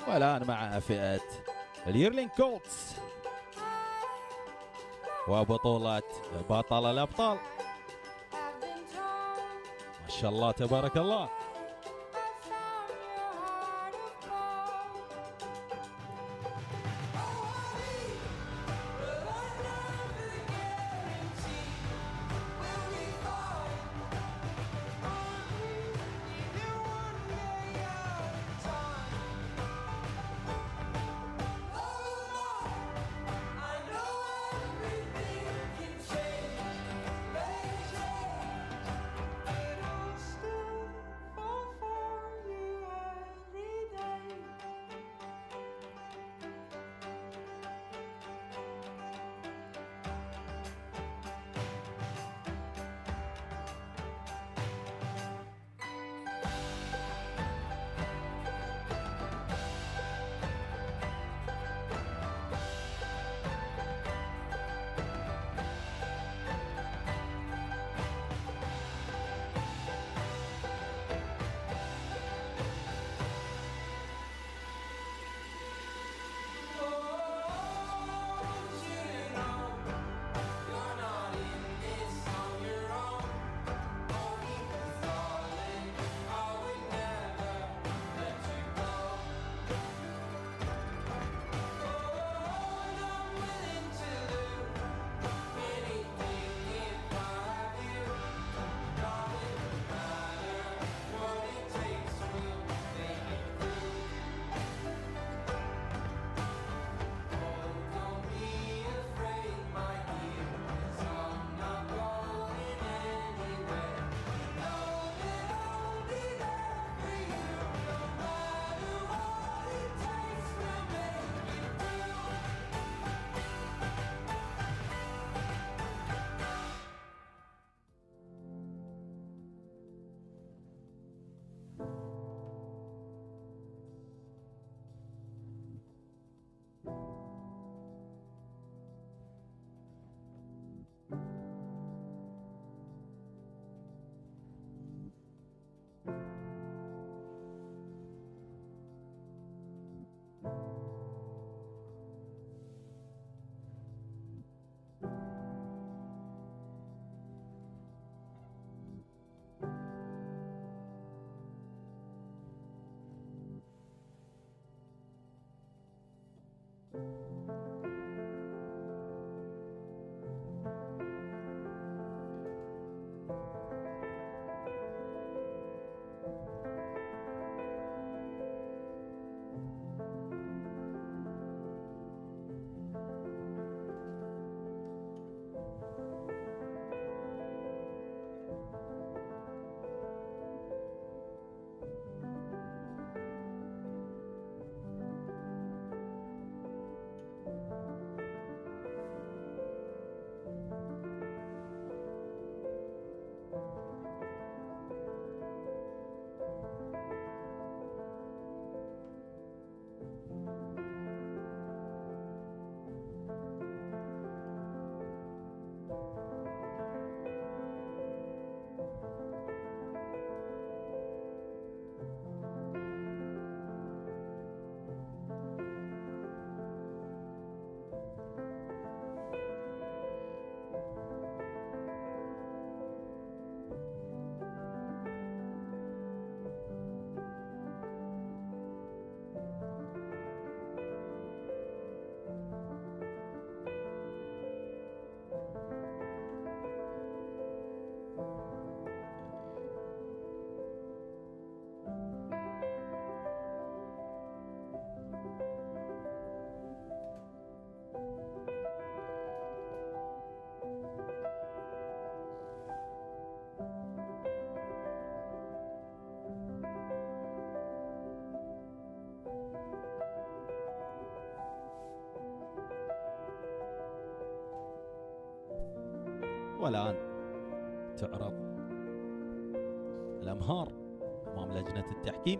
والآن مع فئة اليرلينج كولتس وبطولة بطل الأبطال. ما شاء الله تبارك الله. والآن تعرض الأمهار أمام لجنة التحكيم.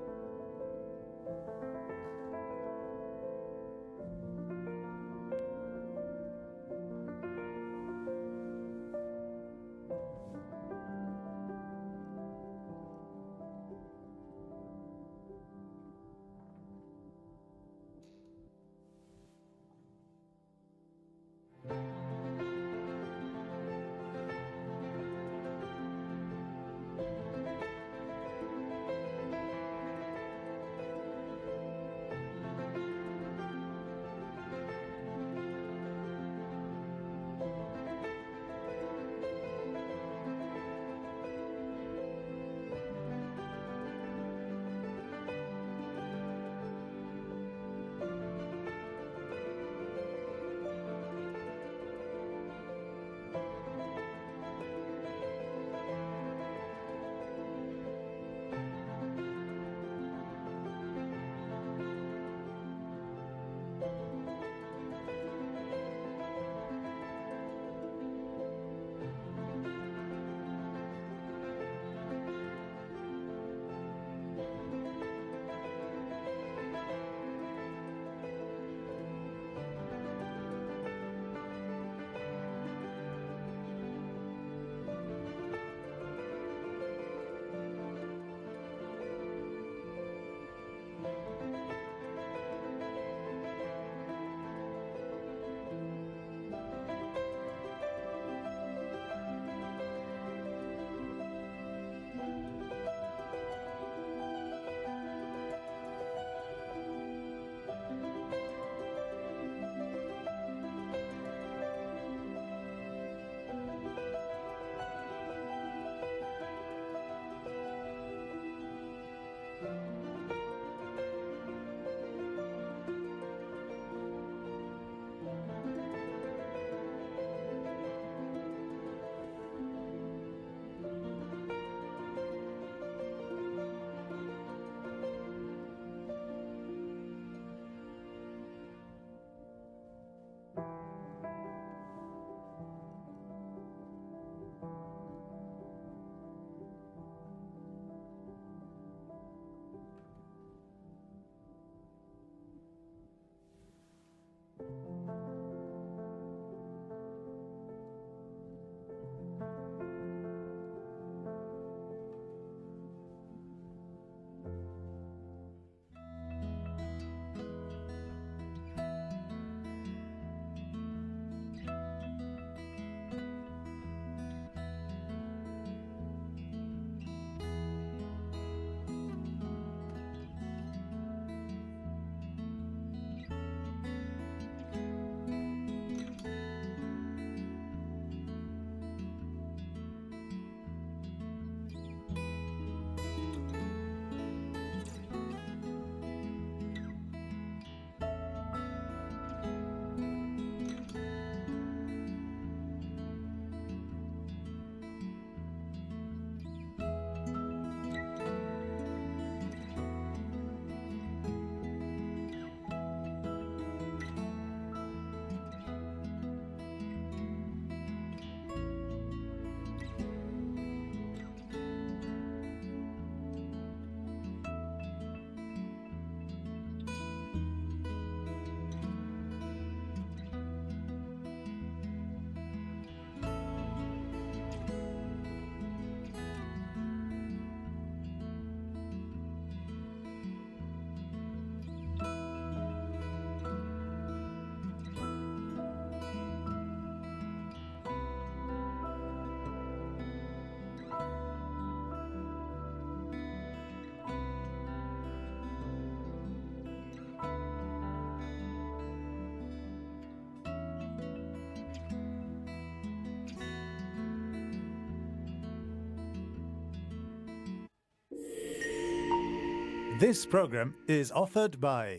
This program is offered by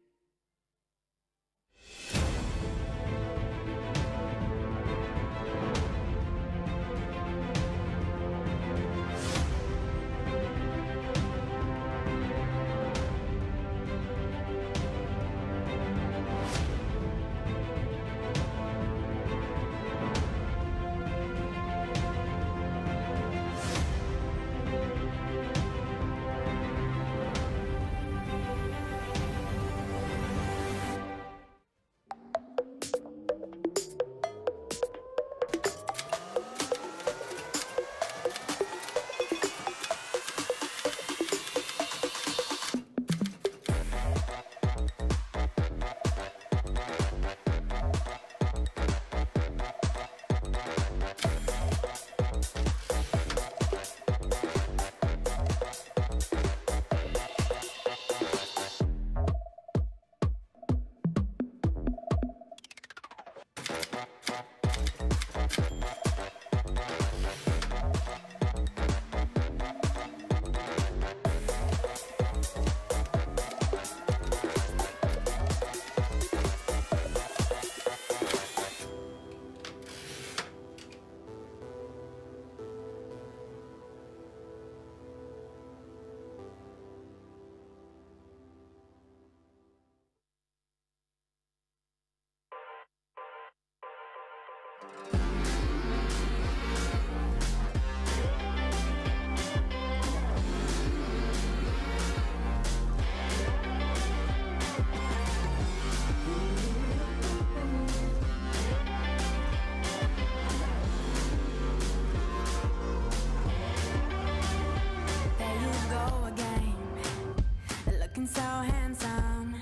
So handsome,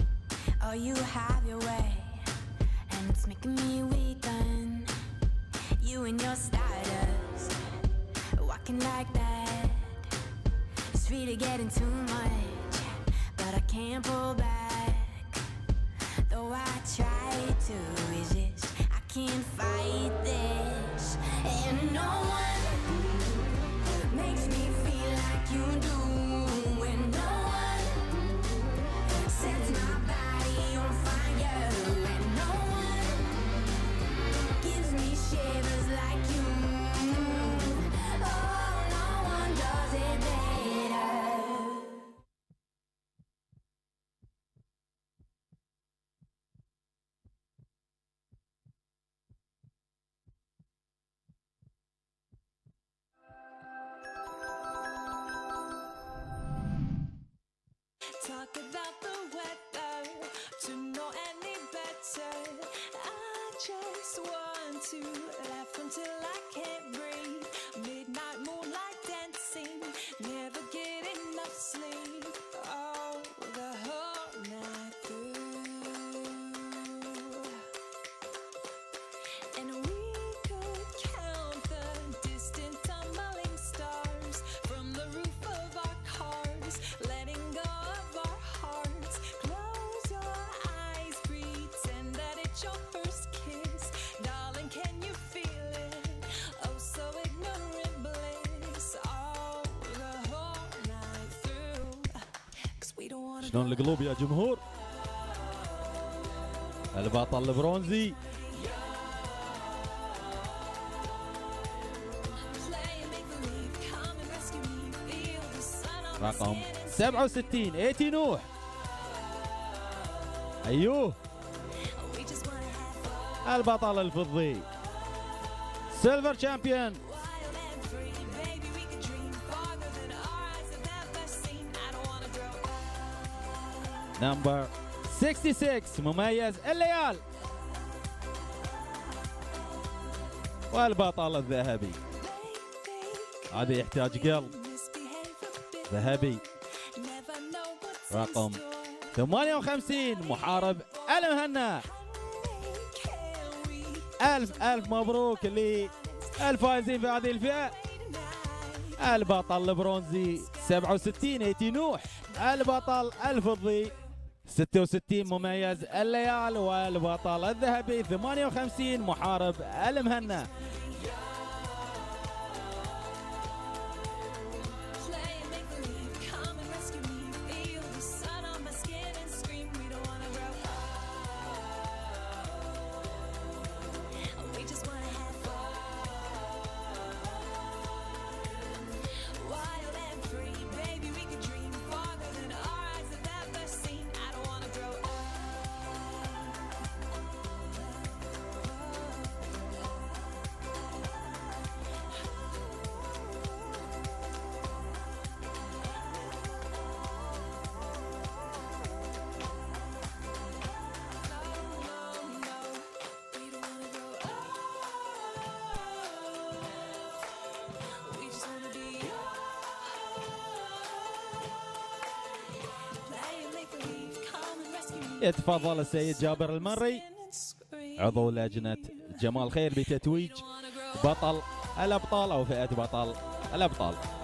oh, you have your way, and it's making me weaken. You and your stardust, walking like that. It's really getting too much, but I can't pull back. Though I try to resist, I can't fight this, and no one makes me feel like you do. And no one sets my body on fire, and no one gives me shivers like you. Oh, no one does it better. Talk about the weather to know any better. I just want to laugh until I can't breathe. Midnight moonlight dancing, never get enough sleep. Oh, the whole night through. And we could count the distant tumbling stars from the roof of our cars, letting go of our hearts. Close your eyes, pretend that it's your first kiss. Darling, can you feel it? Oh, so ignorant bliss. Oh, the whole night through. 'Cause we don't wanna شلون القلوب يا جمهور؟ البطل البرونزي play and make believe. Come and rescue me. Feel the sun on my رقم skin. 67 ايتي نوح. ايوه We just wanna have fun. البطل الفضي سيلفر شامبيون Wild and free, baby, we could dream farther than our eyes have ever seen. I don't wanna grow up. نمبر 66 مميز الليال والبطل الذهبي. هذا يحتاج قلب ذهبي. رقم 58 محارب المهنا. ألف مبروك للفائزين في هذه الفئة. البطل البرونزي 67 ايتي نوح، البطل الفضي 66 مميز الليال، والبطل الذهبي 58 محارب المهنا. يتفضل السيد جابر المري عضو لجنة جمال خير بتتويج بطل الأبطال أو فئة بطل الأبطال.